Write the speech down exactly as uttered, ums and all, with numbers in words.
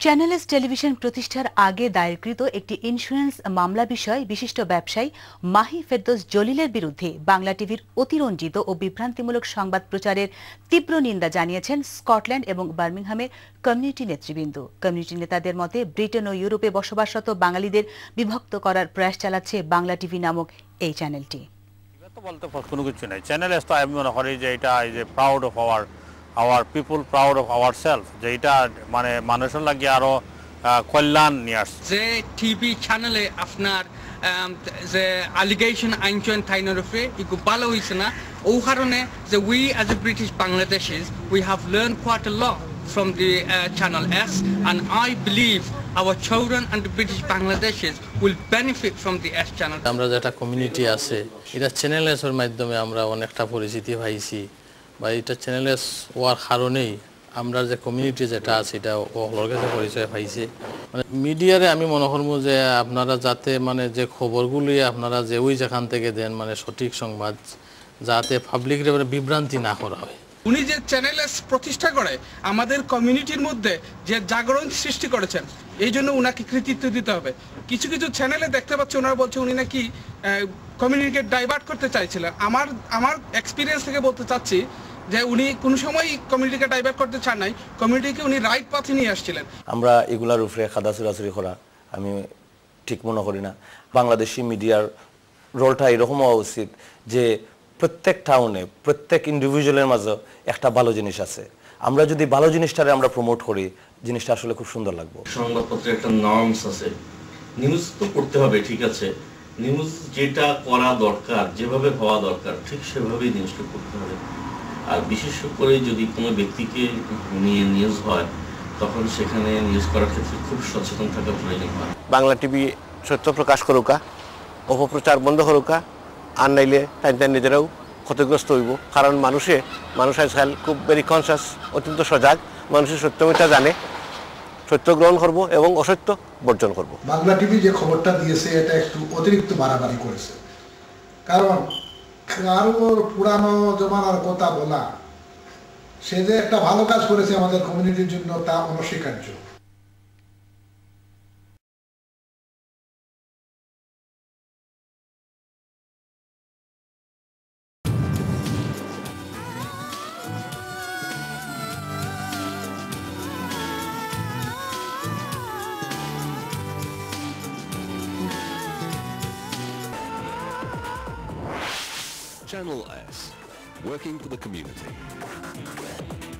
Channel S television প্রতিষ্ঠার আগে দায়েরকৃত একটি ইন্স্যুরেন্স মামলা বিষয়ে বিশিষ্ট ব্যবসায়ী মাহি ফেরদৌস জলিলের বিরুদ্ধে বাংলা টিভির অতিরঞ্জিত ও বিভ্রান্তিমূলক সংবাদ প্রচারের তীব্র নিন্দা জানিয়েছেন স্কটল্যান্ড এবং বার্মিংহামের কমিউনিটি নেতৃবৃন্দ। কমিউনিটি নেতাদের মতে ব্রিটেন ও ইউরোপে বসবাসরত বাঙালিদের বিভক্ত করার প্রয়াস চালাচ্ছে বাংলা টিভি নামক এই চ্যানেলটি। বলতে কোনো কিছু নাই, চ্যানেল এস তো আমি মনে করি যে এটা is a proud of our our people, proud of our self, যে এটা মানে মানুষের লাগে আরো কল্যাণ নিয়ে আসছে। যে টিভি চ্যানেলে আপনার যে অ্যালিগেশন আইনচন থাইনের উপরে একটু ভালো হয়েছে না, ও কারণে যে we as a British Bangladeshis we have learn quite a lot from the uh, channel S, and I believe our children and the British Bangladeshis will benefit from the S channel. আমরা যেটা community আছে এটা channel S এর মাধ্যমে আমরা অনেকটা পরিচিতি পাইছি, বা এটা চ্যানেল এস হওয়ার কারণেই আমরা যে কমিউনিটি যেটা আছে এটা ওর কাছে পরিচয় পাইছে। মানে মিডিয়ারে আমি মনে করবো যে আপনারা যাতে মানে যে খবরগুলি আপনারা যে ওই যেখান থেকে দেন মানে সঠিক সংবাদ, যাতে পাবলিকের বিভ্রান্তি না করা হয়। উনি যে চ্যানেল এস প্রতিষ্ঠা করে আমাদের কমিউনিটির মধ্যে যে জাগরণ সৃষ্টি করেছেন, এই জন্য উনাকে কৃতিত্ব দিতে হবে। কিছু কিছু চ্যানেলে দেখতে পাচ্ছি ওনারা বলছে উনি নাকি কমিউনিটিকে ডাইভার্ট করতে চাইছিলেন। আমার আমার এক্সপিরিয়েন্স থেকে বলতে চাচ্ছি যে উনি কোনো সময় কমিউনিটিকে ডাইভার্ট করতে চান নাই, কমিউনিটিকে উনি রাইট পথে নিয়ে আসছিলেন। আমরা এগুলার উপরে খাদা চুরাচুরি করা আমি ঠিক মনে করি না। বাংলাদেশি মিডিয়ার রোলটা এরকম হওয়া উচিত যে প্রত্যেক টাউনে প্রত্যেক ইন্ডিভিজুয়ালের মাঝে একটা ভালো জিনিস আছে, আমরা যদি ভালো জিনিসটারে আমরা প্রমোট করি জিনিসটা আসলে খুব সুন্দর লাগবে। সংবাদপত্রের একটা নর্মস আছে, নিউজ তো করতে হবে, ঠিক আছে, নিউজ যেটা করা দরকার যেভাবে হওয়া দরকার ঠিক সেভাবেই নিউজটা করতে হবে। আর বিশেষ করে যদি কোনো ব্যক্তিকে নিয়ে নিউজ হয় তখন সেখানে নিউজ করার ক্ষেত্রে খুব সচেতন থাকা প্রয়োজন হয়। বাংলা টিভি সত্য প্রকাশ করুকা, অপপ্রচার বন্ধ করুকা, আর নাইলে তাই তাই নিজেরাও ক্ষতিগ্রস্ত হইব। কারণ মানুষে মানুষ আজকাল খুব ভেরি কনসাস, অত্যন্ত সজাগ, মানুষের সত্যমিতা জানে, সত্য গ্রহণ করব এবং অসত্য বর্জন করব। বাংলা টিভি যে খবরটা দিয়েছে এটা একটু অতিরিক্ত বাড়াবাড়ি করেছে, কারণ কারোর পুরানো জমানার কথা বলা, সে যে একটা ভালো কাজ করেছে আমাদের কমিউনিটির জন্য তা অনস্বীকার্য। Channel S, working for the community.